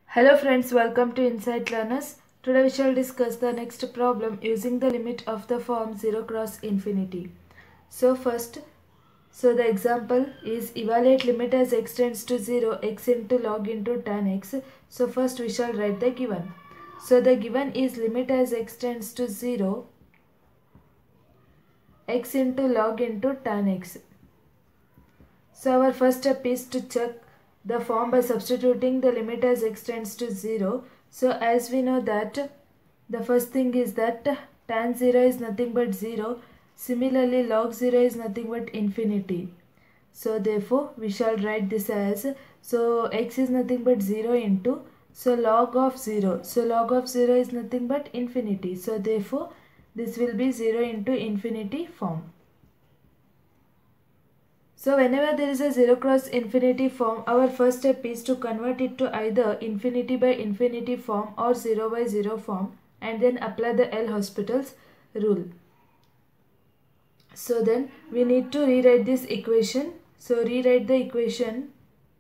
Hello friends, welcome to Insight Learners. Today we shall discuss the next problem using the limit of the form 0 cross infinity. So the example is evaluate limit as x tends to 0 x into log into tan x. So first we shall write the given. So the given is limit as x tends to 0 x into log into tan x. So our first step is to check the form by substituting the limit as x tends to 0. So as we know that the first thing is that tan 0 is nothing but 0. Similarly log 0 is nothing but infinity. So therefore we shall write this as, so x is nothing but 0 into, so log of 0. So log of 0 is nothing but infinity. So therefore this will be 0 into infinity form. So whenever there is a 0 cross infinity form, our first step is to convert it to either infinity by infinity form or 0 by 0 form and then apply the L'Hospital's rule. So then we need to rewrite this equation. So rewrite the equation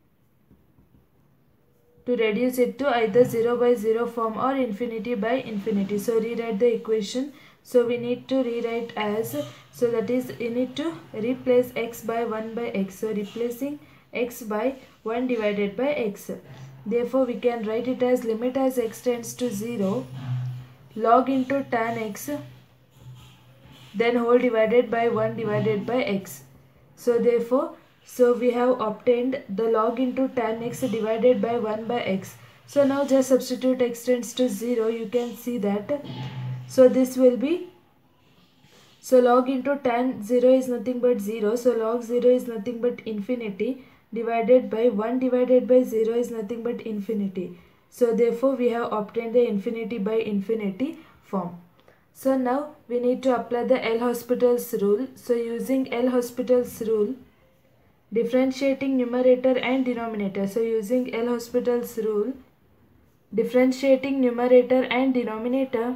to reduce it to either 0 by 0 form or infinity by infinity. So rewrite the equation. So we need to rewrite as, so that is you need to replace x by 1 by x. So replacing x by 1 divided by x. Therefore we can write it as limit as x tends to 0 log into tan x then whole divided by 1 divided by x. So therefore we have obtained the log into tan x divided by 1 by x. So now just substitute x tends to 0. You can see that. So this will be, so log into tan 0 is nothing but 0. So log 0 is nothing but infinity divided by 1 divided by 0 is nothing but infinity. So therefore we have obtained the infinity by infinity form. So now we need to apply the L'Hospital's rule. So using L'Hospital's rule, differentiating numerator and denominator. So using L'Hospital's rule, differentiating numerator and denominator,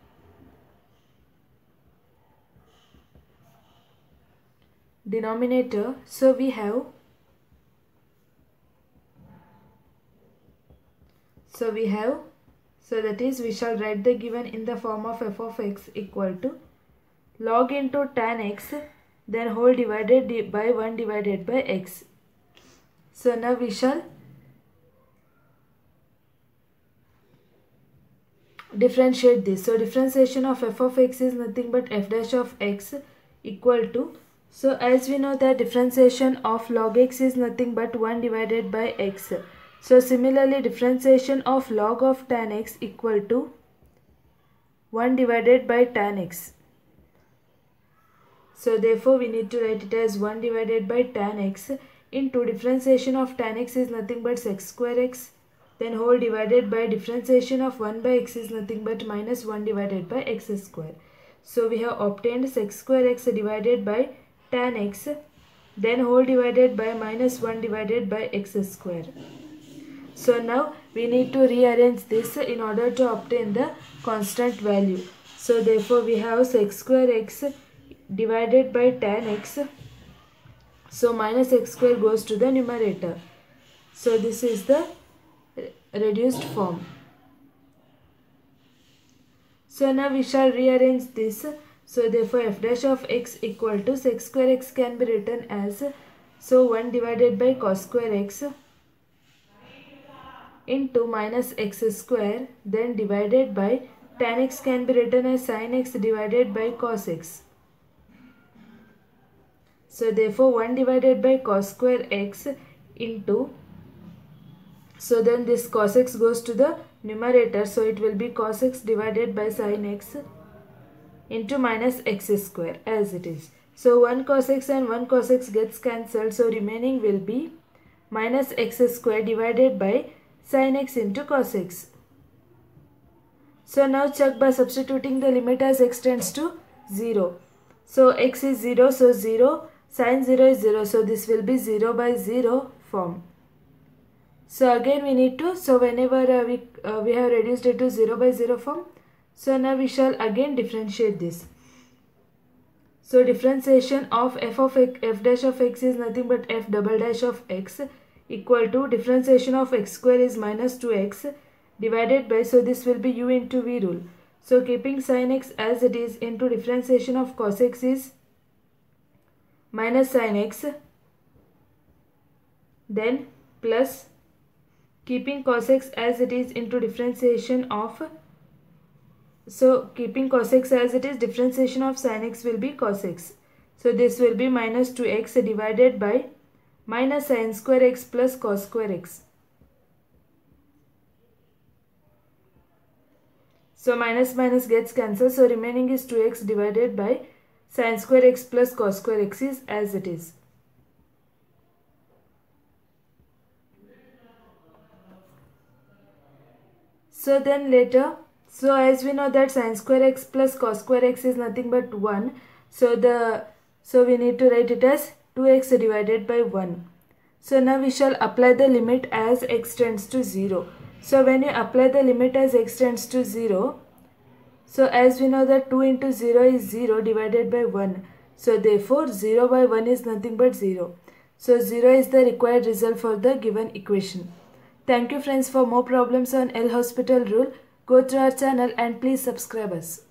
so we have, so that is we shall write the given in the form of f of x equal to log into tan x then whole divided by 1 divided by x. So now we shall differentiate this. So differentiation of f of x is nothing but f dash of x equal to, so as we know that differentiation of log x is nothing but 1 divided by x. So similarly differentiation of log of tan x equal to 1 divided by tan x. So therefore we need to write it as 1 divided by tan x into differentiation of tan x is nothing but sec square x, then whole divided by differentiation of 1 by x is nothing but minus 1 divided by x square. So we have obtained sec square x divided by tan x then whole divided by minus 1 divided by x square. So now we need to rearrange this in order to obtain the constant value. So therefore we have sec square x divided by tan x. So minus x square goes to the numerator. So this is the reduced form. So now we shall rearrange this. So therefore f dash of x equal to sec square x can be written as, so 1 divided by cos square x into minus x square then divided by tan x can be written as sin x divided by cos x. So therefore 1 divided by cos square x into, so then this cos x goes to the numerator, so it will be cos x divided by sin x into minus x square as it is. So 1 cos x and 1 cos x gets cancelled, so remaining will be minus x square divided by sin x into cos x. So now check by substituting the limit as x tends to 0. So x is 0, so 0, sin 0 is 0, so this will be 0 by 0 form. So again we need to, so whenever we have reduced it to 0 by 0 form, so now we shall again differentiate this. So differentiation of f of x, f dash of x is nothing but f double dash of x equal to differentiation of x square is minus 2x divided by, so this will be u into v rule. So keeping sin x as it is into differentiation of cos x is minus sin x, then plus keeping cos x as it is into differentiation of, so keeping cos x as it is, differentiation of sin x will be cos x. So this will be minus 2x divided by minus sin square x plus cos square x. So minus minus gets cancelled, so remaining is 2x divided by sin square x plus cos square x is as it is. So then later, so as we know that sin square x plus cos square x is nothing but 1. So we need to write it as 2x divided by 1. So now we shall apply the limit as x tends to 0. So when you apply the limit as x tends to 0, so as we know that 2 into 0 is 0 divided by 1. So therefore 0 by 1 is nothing but 0. So 0 is the required result for the given equation. Thank you friends. For more problems on L Hospital rule, go to our channel and please subscribe us.